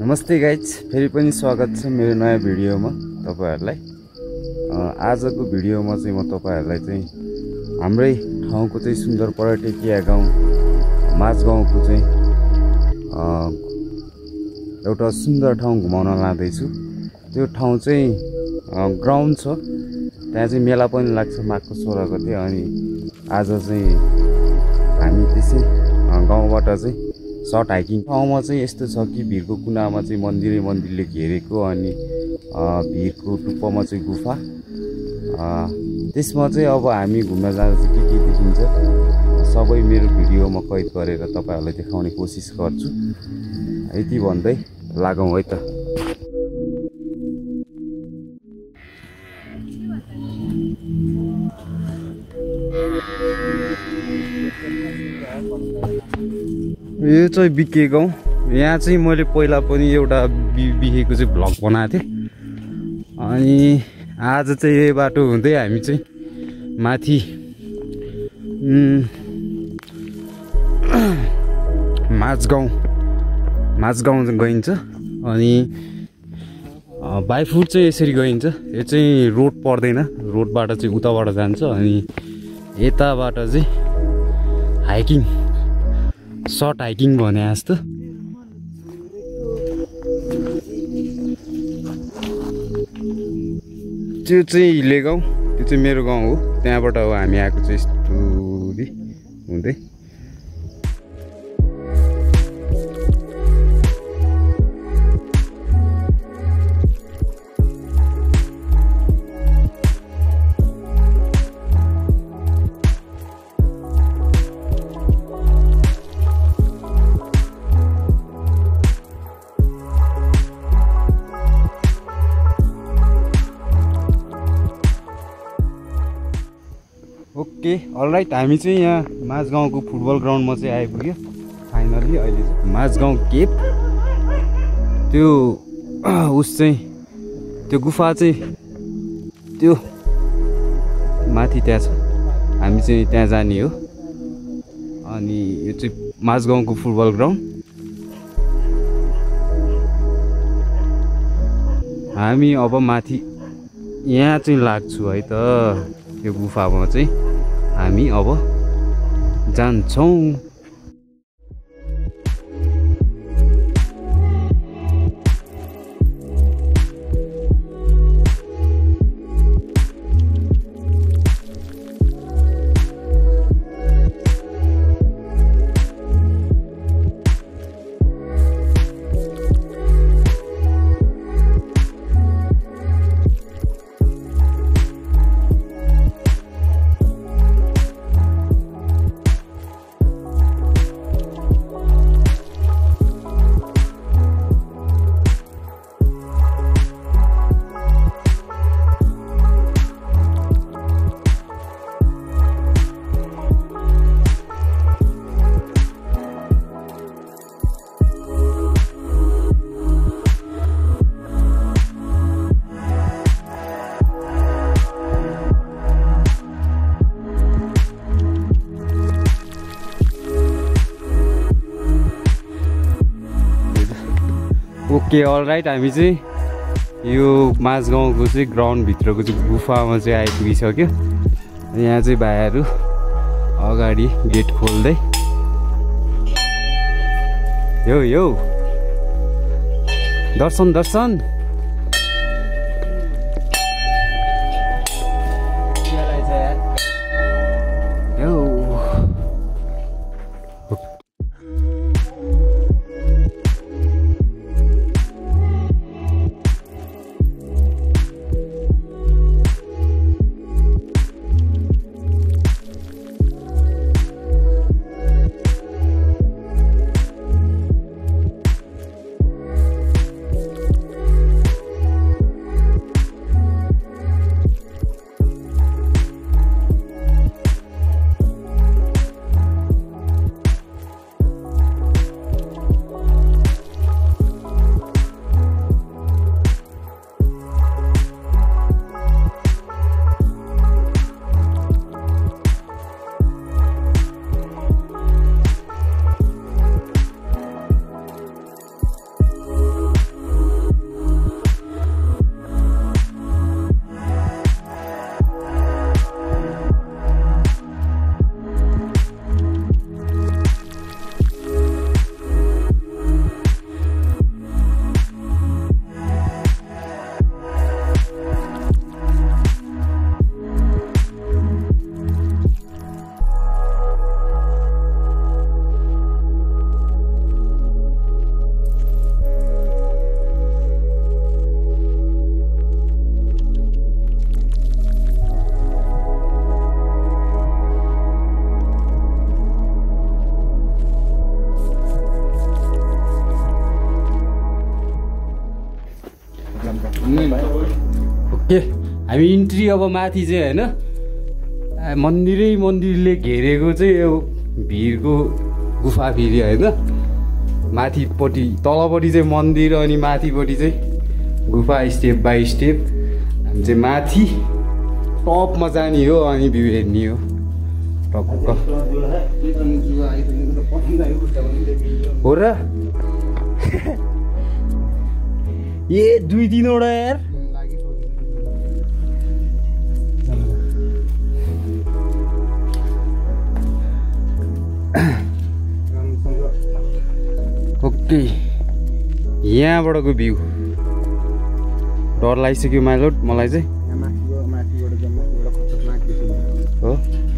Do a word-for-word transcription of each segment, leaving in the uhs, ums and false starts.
नमस्ते गाइज, फेरि पनि स्वागत छ मेरो नयाँ भिडियोमा तपाईहरुलाई। आजको भिडियोमा चाहिँ म तपाईहरुलाई चाहिँ हाम्रै ठाउँको चाहिँ सुन्दर पर्यटकीय गाउँ majgaunको चाहिँ एउटा सुन्दर ठाउँ घुमाउन लाँदैछु। त्यो ठाउँ चाहिँ ग्राउन्ड छ, त्यहाँ चाहिँ मेला पनि लाग्छ माघको सोह्र गते। अनि आज चाहिँ हामी त्यसै गाउँबाट चाहिँ सर्ट हाइकिङ ठाउँमा चाहिँ यस्तो छ कि भिरको कुनामा चाहिँ मन्दिरै मन्दिरले घेरेको, अनि भिरको टुप्पोमा चाहिँ गुफा। त्यसमा चाहिँ अब हामी घुम्न जाँदा चाहिँ के के देखिन्छ सबै मेरो भिडियोमा कैद गरेर तपाईहरुलाई देखाउने कोसिस गर्छु। यति भन्दै लागौँ है त। यो चाहिँ बिके गाउँ। यहाँ चाहिँ मैले पहिला पनि एउटा बिकेको चाहिँ भ्लग बनाएको थिएँ। अनि आज चाहिँ यही बाटो हुँदै हामी चाहिँ माथि majgaun majgaun गइन्छ। अनि बाई फुट चाहिँ यसरी गइन्छ। यो चाहिँ रोड पर्दैन, रोडबाट चाहिँ उताबाट जान्छ। अनि यताबाट चाहिँ हाइकिङ, सर्ट हाइकिङ भने जस्तो। त्यो चाहिँ हिले गाउँ, त्यो चाहिँ मेरो गाउँ हो। त्यहाँबाट हो हामी आएको चाहिँ यस्तो हुँदै। ओके अलराइट, हामी चाहिँ यहाँ majgaunको फुटबल ग्राउन्डमा चाहिँ आइपुग्यो फाइनली। अहिले चाहिँ majgaun केप, त्यो उस चाहिँ त्यो गुफा चाहिँ त्यो माथि त्यहाँ छ। हामी चाहिँ त्यहाँ जाने हो। अनि यो चाहिँ majgaunको फुटबल ग्राउन्ड। हामी अब माथि यहाँ चाहिँ लाग्छु है त। त्यो गुफामा चाहिँ हामी अब जान्छौँ। ओके अलराइट, हामी चाहिँ यो majgaunको चाहिँ ग्राउन्ड भित्रको चाहिँ गुफामा चाहिँ आइपुगिसक्यो। यहाँ चाहिँ भाइहरू अगाडि गेट खोल्दै यो यो दर्शन दर्शन। के हामी इन्ट्री अब माथि चाहिँ होइन मन्दिरै मन्दिरले घेरेको चाहिँ यो भिरको गुफा फेरि होइन माथिपट्टि तलपट्टि चाहिँ मन्दिर अनि माथिपट्टि चाहिँ गुफा स्टेप बाई स्टेप हामी चाहिँ माथि टपमा जाने हो अनि भ्यू हेर्ने हो टक्क हो र ए दुई तिनवटा यार ओके यहाँबाटको भ्यू डर लागिसक्यो माइलोट मलाई चाहिँ हो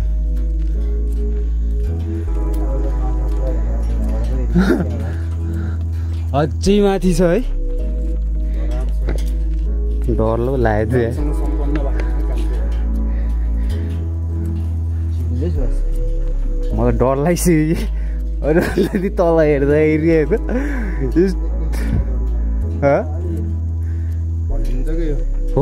अझै माथि छ है डर ल लाग्यो मलाई डर लागिसक्यो अरू तल हेर्दाखेरि हो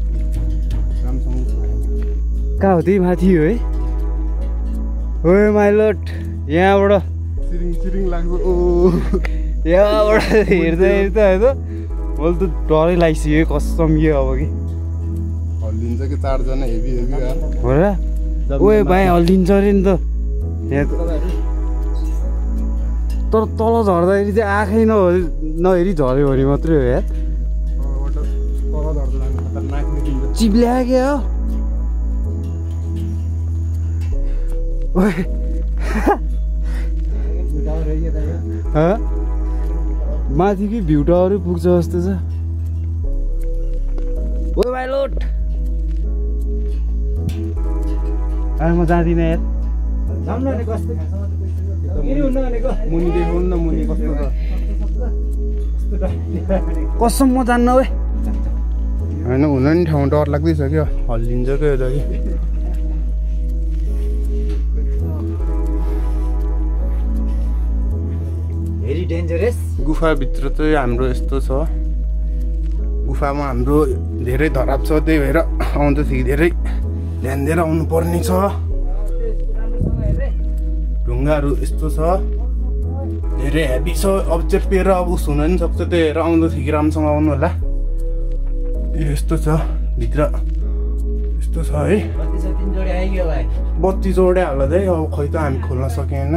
कहाँ हो त्यही माथि हो है हो माइलोट यहाँबाट यहाँबाट हेर्दा हेर्दा हेर्दा मैले त डरै लागिसक्यो कसम यो अब कि हल्लिन्छ कि चारजना हेभी हेभी हो र ओए भाइ हल्लिन्छ अरे नि त यहाँ तर तल झर्दाखेरि चाहिँ आँखै नहेरी नहेरी झऱ्यो भने मात्रै हो यार चिप्ल्या क्या हो माथिकै भ्यू टावरै पुग्छ जस्तो छ ओ भाइ लोट म जाँदिनँ यार मुनि देखाउनु न मुनि कस्तो छ कसम म जान्न है होइन हुन नि ठाउँ डर लाग्दैछ क्या हल्लिन्छ क्या यो त कि भेरी डेन्जरस गुफाभित्र चाहिँ हाम्रो यस्तो छ गुफामा हाम्रो धेरै धराप छ त्यही भएर आउँदाखेरि धेरै ध्यान दिएर आउनु पर्ने छ ढुङ्गाहरू यस्तो छ धेरै हेभी छ अब चेपेर अब उस हुन नि सक्छ त्यही भएर आउँदाखेरि राम्रोसँग आउनु होला यस्तो छ भित्र यस्तो छ है बत्ती जोड्याहाल्दा है अब खै त हामी खोल्न सकेन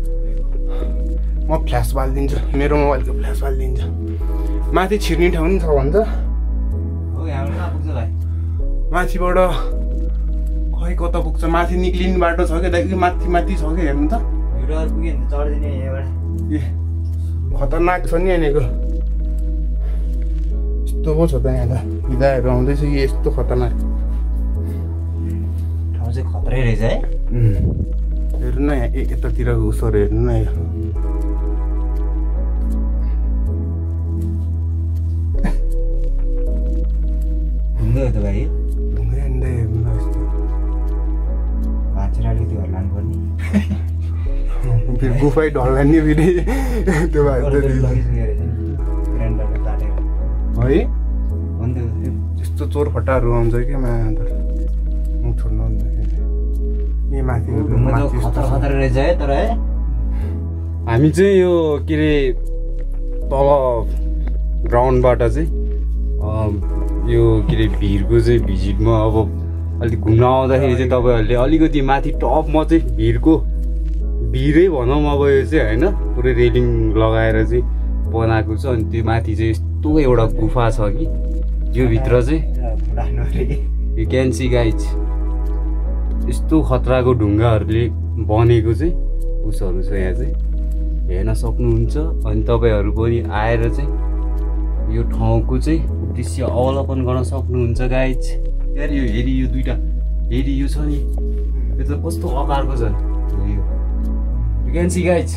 म फ्ल्यास बालिदिन्छु मेरो मोबाइलको फ्ल्यास बालिदिन्छु माथि छिर्ने ठाउँ नि छ भन्छ माथिबाट खै कता पुग्छ माथि निक्लिने बाटो छ क्या दाइ माथि माथि छ कि हेर्नु त ए खतरनाक छ नि यहाँनिर यस्तो पो छ त यहाँ त हिँडाहरू आउँदैछ कि यस्तो खतरनाक ठाउँ चाहिँ खतरै रहेछ है हेर्नु न यहाँ यतातिरको उसहरू हेर्नु न यहाँ ढुङ्गा हो त भाइ ढुङ्गा हिँड्दै हेर्नु न यस्तो भाँचेर अलिकति हल्लानु पर्ने फेरि गुफै ढल्ला नि फेरि त्यो है यस्तो चोर फटाहरू आउँछ क्या मा मुख छोड्नु ए माथि हामी चाहिँ यो के अरे तल ग्राउन्डबाट चाहिँ यो के अरे भिरको चाहिँ भिजिटमा अब अलिक घुम्न आउँदाखेरि चाहिँ तपाईँहरूले अलिकति माथि टपमा चाहिँ भिरको भिरै भनौँ अब यो चाहिँ होइन पुरै रेलिङ लगाएर चाहिँ बनाएको छ अनि त्यो माथि चाहिँ यस्तो एउटा गुफा छ कि यो भित्र चाहिँ यु क्यान सी गाइज यस्तो खतराको ढुङ्गाहरूले बनेको चाहिँ उसहरू छ यहाँ चाहिँ हेर्न सक्नुहुन्छ अनि तपाईँहरू पनि आएर चाहिँ यो ठाउँको चाहिँ दृश्य अवलोकन गर्न सक्नुहुन्छ गाइज यार यो हेरी यो दुइटा हेरी यो छ नि यो त कस्तो आकारको छ यो यु क्यान सी गाइज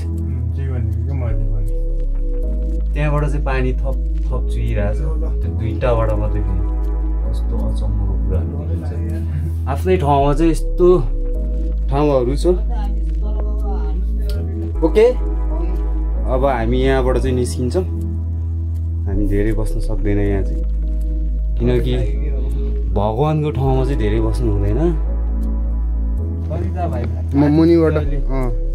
त्यहाँबाट चाहिँ पानी थप थप चुहिरहेको छ त्यो दुईटाबाट मात्रै फेरि कस्तो अचम्मको कुराहरू देखिन्छ आफ्नै ठाउँमा चाहिँ यस्तो ठाउँहरू छ ओके अब हामी यहाँबाट चाहिँ निस्किन्छौँ हामी धेरै बस्न सक्दैन यहाँ चाहिँ किनकि भगवानको ठाउँमा चाहिँ धेरै बस्नु हुँदैन। म मुनिबाट अँ